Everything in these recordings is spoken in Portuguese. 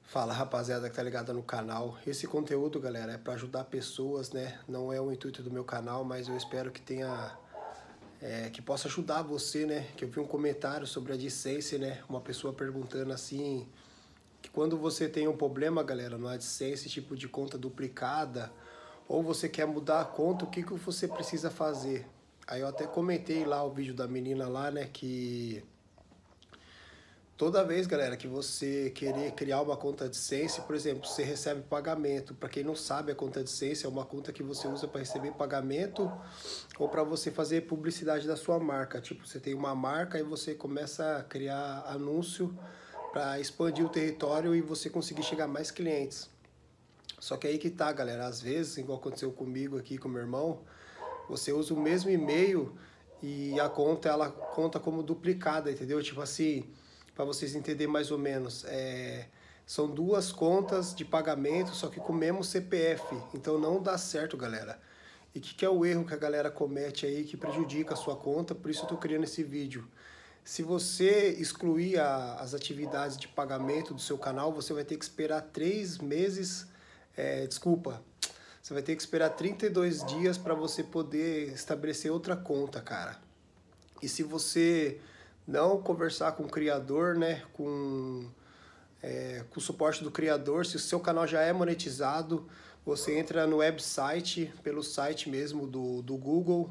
Fala rapaziada que tá ligada no canal. Esse conteúdo, galera, é para ajudar pessoas, né? Não é o intuito do meu canal, mas eu espero que tenha, que possa ajudar você, né? Que eu vi um comentário sobre a AdSense, né? Uma pessoa perguntando assim, que quando você tem um problema, galera, no AdSense, tipo de conta duplicada, ou você quer mudar a conta, o que que você precisa fazer? Aí eu até comentei lá o vídeo da menina lá, né? Que toda vez, galera, que você querer criar uma conta AdSense, por exemplo, você recebe pagamento. Para quem não sabe, a conta AdSense é uma conta que você usa para receber pagamento ou para você fazer publicidade da sua marca. Tipo, você tem uma marca e você começa a criar anúncio para expandir o território e você conseguir chegar a mais clientes. Só que aí que tá, galera, às vezes, igual aconteceu comigo aqui com meu irmão, você usa o mesmo e-mail e a conta ela conta como duplicada, entendeu? Tipo assim, para vocês entenderem mais ou menos, são duas contas de pagamento, só que com o mesmo CPF, então não dá certo, galera. E o que é o erro que a galera comete aí que prejudica a sua conta? Por isso eu tô criando esse vídeo. Se você excluir as atividades de pagamento do seu canal, você vai ter que esperar 3 meses, você vai ter que esperar 32 dias para você poder estabelecer outra conta, cara. E se você não conversar com o criador, né, com o suporte do criador, se o seu canal já é monetizado, você entra no website, pelo site mesmo do Google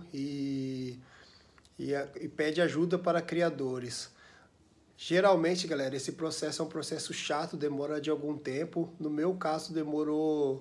e pede ajuda para criadores. Geralmente, galera, esse processo é um processo chato, demora de algum tempo. No meu caso, demorou...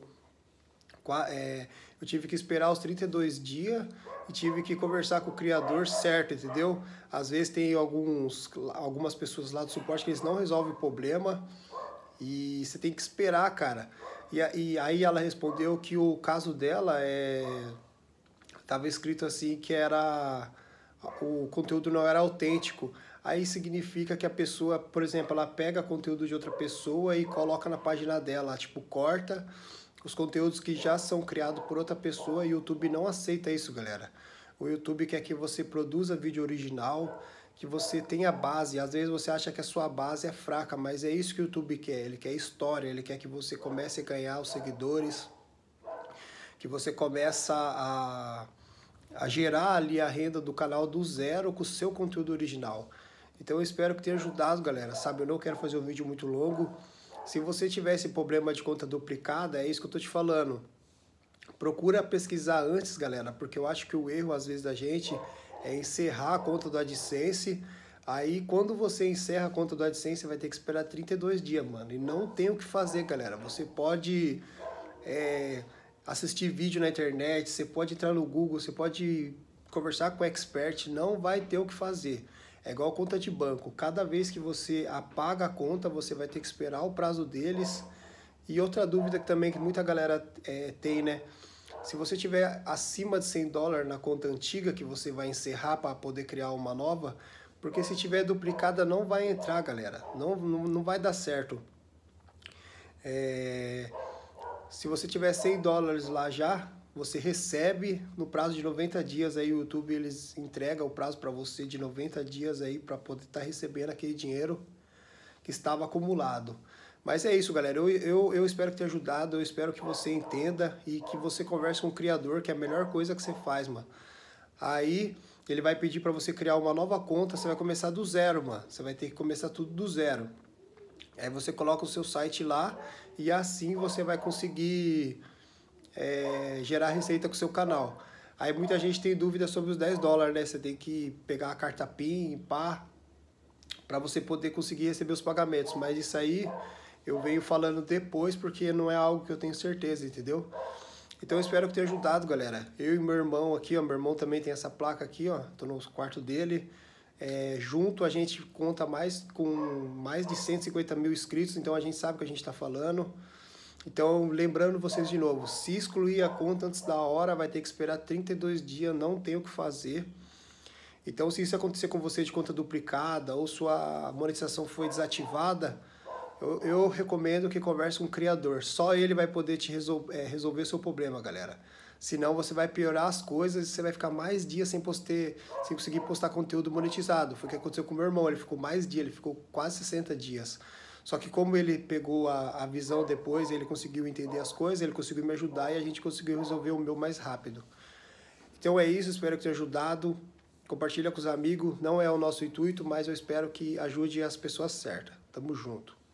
eu tive que esperar os 32 dias e tive que conversar com o criador certo, entendeu? Às vezes tem algumas pessoas lá do suporte que eles não resolvem o problema e você tem que esperar, cara. E aí ela respondeu que o caso dela tava escrito assim que o conteúdo não era autêntico. Aí significa que a pessoa, por exemplo, ela pega conteúdo de outra pessoa e coloca na página dela, tipo, corta os conteúdos que já são criados por outra pessoa e o YouTube não aceita isso, galera. O YouTube quer que você produza vídeo original, que você tenha base. Às vezes você acha que a sua base é fraca, mas é isso que o YouTube quer. Ele quer história, ele quer que você comece a ganhar os seguidores, que você comece a gerar ali a renda do canal do zero com o seu conteúdo original. Então eu espero que tenha ajudado, galera. Sabe, eu não quero fazer um vídeo muito longo. Se você tiver esse problema de conta duplicada, é isso que eu tô te falando. Procura pesquisar antes, galera, porque eu acho que o erro, às vezes, da gente é encerrar a conta do AdSense. Aí, quando você encerra a conta do AdSense, você vai ter que esperar 32 dias, mano. E não tem o que fazer, galera. Você pode assistir vídeo na internet, você pode entrar no Google, você pode conversar com o expert, não vai ter o que fazer. É igual conta de banco. Cada vez que você apaga a conta, você vai ter que esperar o prazo deles. E outra dúvida que também que muita galera tem, né? Se você tiver acima de $100 na conta antiga que você vai encerrar para poder criar uma nova, porque se tiver duplicada não vai entrar, galera. Não vai dar certo. Se você tiver $100 lá já, você recebe no prazo de 90 dias aí o YouTube eles entregam o prazo para você de 90 dias aí para poder estar recebendo aquele dinheiro que estava acumulado. Mas é isso, galera. Eu espero que tenha ajudado, eu espero que você entenda e que você converse com o criador, que é a melhor coisa que você faz, mano. Aí ele vai pedir para você criar uma nova conta, você vai começar do zero, mano. Você vai ter que começar tudo do zero. Aí você coloca o seu site lá e assim você vai conseguir gerar receita com o seu canal. Aí muita gente tem dúvida sobre os $10, né? Você tem que pegar a carta PIN, pá, para você poder conseguir receber os pagamentos. Mas isso aí eu venho falando depois porque não é algo que eu tenho certeza, entendeu? Então eu espero que tenha ajudado, galera. Eu e meu irmão aqui, ó, meu irmão também tem essa placa aqui, ó, tô no quarto dele. Junto a gente conta com mais de 150 mil inscritos, então a gente sabe o que a gente está falando. Então, lembrando vocês de novo, se excluir a conta antes da hora, vai ter que esperar 32 dias, não tem o que fazer. Então, se isso acontecer com você de conta duplicada ou sua monetização foi desativada, eu recomendo que converse com o criador. Só ele vai poder te resolver o seu problema, galera. Senão você vai piorar as coisas e você vai ficar mais dias sem conseguir postar conteúdo monetizado. Foi o que aconteceu com o meu irmão, ele ficou mais dias, ele ficou quase 60 dias. Só que como ele pegou a visão depois, ele conseguiu entender as coisas, ele conseguiu me ajudar e a gente conseguiu resolver o meu mais rápido. Então é isso, espero que tenha ajudado. Compartilha com os amigos, não é o nosso intuito, mas eu espero que ajude as pessoas certas. Tamo junto.